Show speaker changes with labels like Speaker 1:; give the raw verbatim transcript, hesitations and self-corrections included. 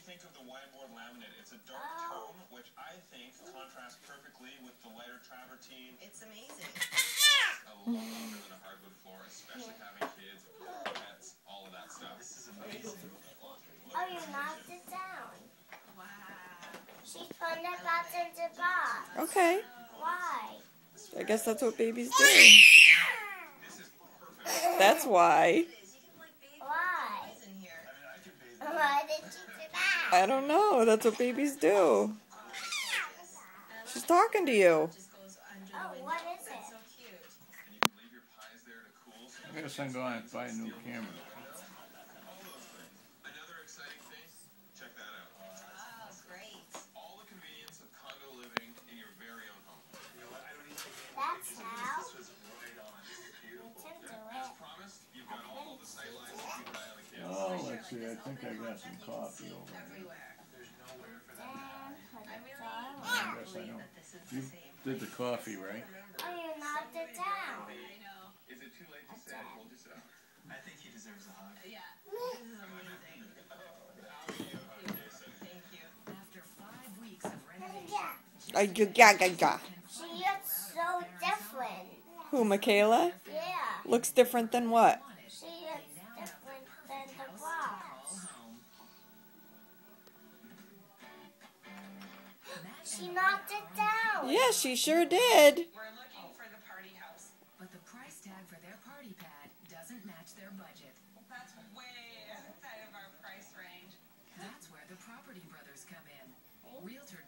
Speaker 1: think of the wine board laminate? It's a dark
Speaker 2: oh.
Speaker 1: tone, which I think contrasts perfectly with the lighter travertine.
Speaker 2: It's amazing.
Speaker 1: A lot longer than a hardwood floor, especially having kids, pets, all of that stuff. This is amazing.
Speaker 2: Oh, you knocked it down.
Speaker 3: Wow.
Speaker 2: She's putting it back in the box.
Speaker 4: Okay.
Speaker 2: Why?
Speaker 4: I guess that's what babies do. That's why.
Speaker 2: Why? Why did you do that?
Speaker 4: I don't know. That's what babies do. She's talking to you.
Speaker 2: Oh, what is it?
Speaker 5: I guess I'm going to buy a new camera.
Speaker 1: Another exciting thing, check that out.
Speaker 3: Oh, great.
Speaker 1: All the convenience of condo living in your very own home.
Speaker 2: That's how.
Speaker 1: This was right on. This is beautiful.
Speaker 2: You can do
Speaker 1: As
Speaker 2: it.
Speaker 1: promised, you've got all the sight lines to keep an eye on the kids.
Speaker 5: Oh, let's see. I think I got some coffee over there.
Speaker 3: Everywhere.
Speaker 1: There's nowhere for them.
Speaker 2: And put
Speaker 3: I
Speaker 2: it
Speaker 3: really
Speaker 2: down.
Speaker 5: I guess I know.
Speaker 3: that this is
Speaker 5: You
Speaker 3: the same.
Speaker 5: did the coffee, right?
Speaker 2: Oh, you knocked it down.
Speaker 3: I know.
Speaker 1: Is it too late to say I told you so? I think he deserves a hug.
Speaker 3: Yeah. This is amazing. Thank you. After five weeks of renovation.
Speaker 4: I do gaga ga.
Speaker 2: She looks so different.
Speaker 4: Who, Michaela?
Speaker 2: Yeah.
Speaker 4: Looks different than what?
Speaker 2: She looks different than the box. She knocked it down.
Speaker 4: Yeah, she sure did.
Speaker 3: We're looking for the party house. But the price tag for their party pad doesn't match their budget. That's way outside of our price range. That's where the Property Brothers come in. Realtor